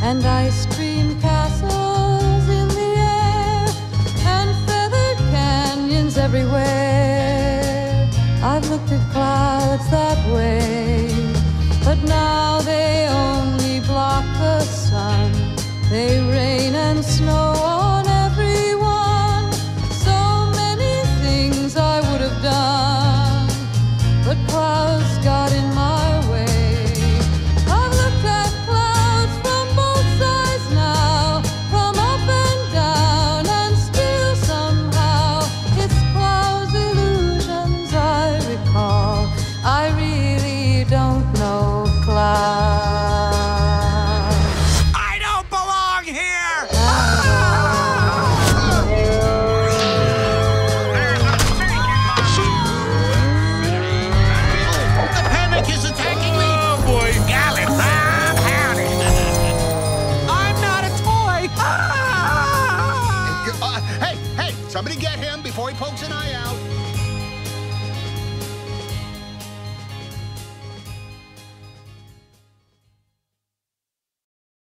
and ice cream castles in the air, and feathered canyons everywhere. I've looked at clouds that way, but now they only block the sun. They rain and snow on everyone. So many things I would have done, but clouds got in my way. I've looked at clouds from both sides now, from up and down, and still somehow it's clouds' illusions I recall. I really don't know clouds. I don't belong here! The panic is attacking me! Oh, boy. Golly, Bob, howdy! I'm not a toy! Hey, somebody get him before he pokes an eye